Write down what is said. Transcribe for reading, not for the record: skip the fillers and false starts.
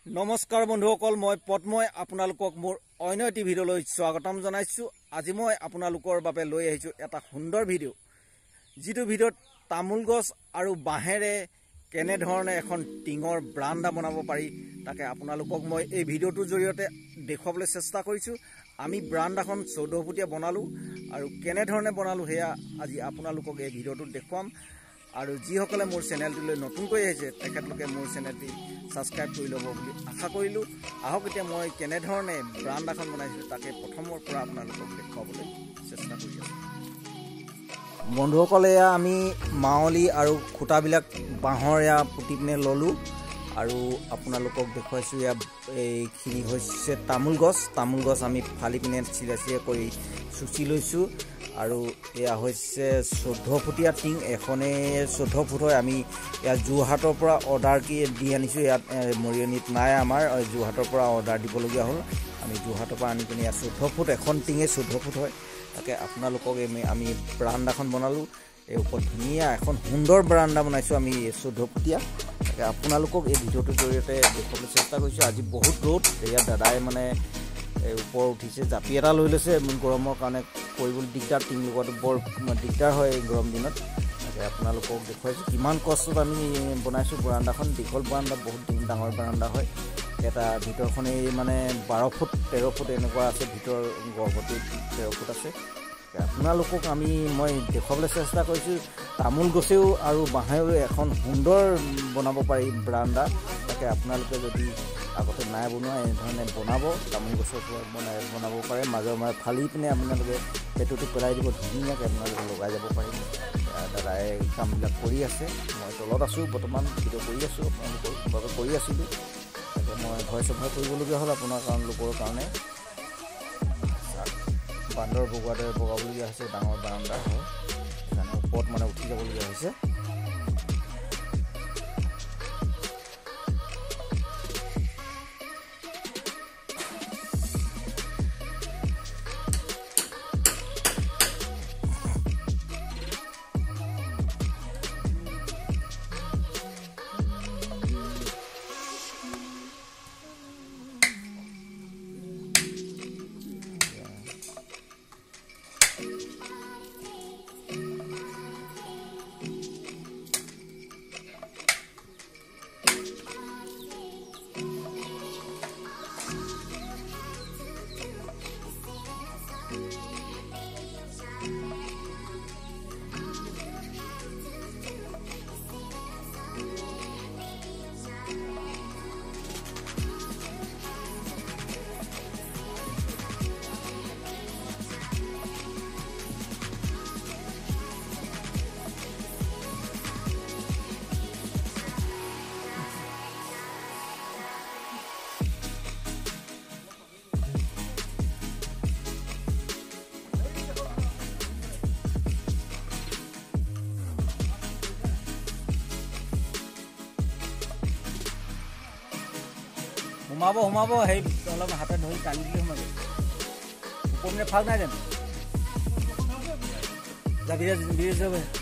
নমস্কাৰ বন্ধুসকল, মই পদ্মই আপোনালোকক মোৰ অন্য এটি ভিডিঅ'লৈ স্বাগতম জনাইছোঁ। আজি মই আপোনালোকৰ বাবে লৈ আহিছোঁ এটা সুন্দৰ ভিডিঅ', যিটো ভিডিঅ'ত তামোল গছ আৰু বাঁহেৰে কেনেধৰণে এখন টিঙৰ ব্ৰাণ্ডা বনাব পাৰি তাকে আপোনালোকক মই এই ভিডিঅ'টোৰ জৰিয়তে দেখুৱাবলৈ চেষ্টা কৰিছোঁ। আমি ব্ৰাণ্ডাখন 14 ফুটীয়া বনালোঁ আৰু কেনেধৰণে বনালোঁ সেয়া আজি আপোনালোকক এই ভিডিঅ'টোত দেখুৱাম। আৰু যিসকলে মোৰ চেনেলটোলৈ নতুনকৈ আহিছে তেখেতলোকে মোৰ চেনেলটি ছাবস্ক্ৰাইব কৰি ল'ব বুলি আশা কৰিলোঁ। আহক এতিয়া মই কেনেধৰণে ব্ৰাণ্ডাখন বনাইছিলোঁ তাকে প্ৰথমৰ পৰা আপোনালোকক দেখুৱাবলৈ চেষ্টা কৰি আছোঁ। বন্ধুসকল, এয়া আমি মাৱলি আৰু খুঁটাবিলাক বাঁহৰ এয়া পুতি পিনে ল'লোঁ আৰু আপোনালোকক দেখুৱাইছোঁ। এয়া এইখিনি হৈছে তামোল গছ আমি ফালি পিনে চিৰা চিৰা কৰি চুচি লৈছোঁ। আৰু এয়া হৈছে 14 ফুটীয়া টিং, এখনেই 14 ফুট হয়। আমি ইয়াত যোৰহাটৰ পৰা অৰ্ডাৰ দি আনিছোঁ। ইয়াত মৰিয়নিত নাই, আমাৰ যোৰহাটৰ পৰা অৰ্ডাৰ দিবলগীয়া হ'ল। আমি যোৰহাটৰ পৰা আনি পিনে ইয়াত 14 ফুট, এখন টিঙে 14 ফুট হয়। তাকে আপোনালোকক আমি ব্ৰাণ্ডাখন বনালোঁ। এই ওপৰত ধুনীয়া এখন সুন্দৰ ব্ৰাণ্ডা বনাইছোঁ আমি 14 ফুটীয়া। তাকে আপোনালোকক এই ভিডিঅ'টোৰ জৰিয়তে দেখুৱাবলৈ চেষ্টা কৰিছোঁ। আজি বহুত ৰ'দ, ইয়াত দাদাই মানে ওপৰ উঠিছে, জাপি এটা লৈ লৈছে গৰমৰ কাৰণে কৰিবলৈ দিগদাৰ, টিং লগোৱাটো বৰ দিগদাৰ হয় এই গৰম দিনত। তাকে আপোনালোকক দেখুৱাইছোঁ কিমান কষ্টত আমি বনাইছোঁ ব্ৰাণ্ডাখন। দীঘল ব্ৰাণ্ডা, বহুত ডাঙৰ ব্ৰাণ্ডা হয়। এটা ভিতৰখনেই মানে 12 ফুট 13 ফুট এনেকুৱা আছে, ভিতৰ গৰ্ভটো 13 ফুট আছে। আপোনালোকক মই দেখুৱাবলৈ চেষ্টা কৰিছোঁ তামোল গছেও আৰু বাঁহেও এখন সুন্দৰ বনাব পাৰি ব্ৰাণ্ডা। তাকে আপোনালোকে যদি আগতে নাই বনোৱা এনেধৰণে বনাব, তামোল গছৰ পৰা বনাব পাৰে। মাজে ফালি পিনে আপোনালোকে পেটুটো পেলাই দিব, ধুনীয়াকৈ আপোনালোকে লগাই যাব পাৰিব। দাদাই কামবিলাক কৰি আছে, মই তলত আছোঁ বৰ্তমান, ভিডিঅ' কৰি আছোঁ আপোনালোকৰ বাবে কৰি আছিলোঁ। তাকে মই ভয় চভয় কৰিবলগীয়া হ'ল আপোনালোকৰ কাৰণে। বান্দৰ বগোৱাৰ দৰে বগাবলগীয়া হৈছে, ডাঙৰ বাৰাণ্ডা হয় সেইকাৰণে ওপৰত উঠি যাবলগীয়া হৈছে। সোমাব সেই অলপ হাতে ধৰি টানি দিলে সোমাব। ওপৰ ফাল নাই জানো, যাবি যাব।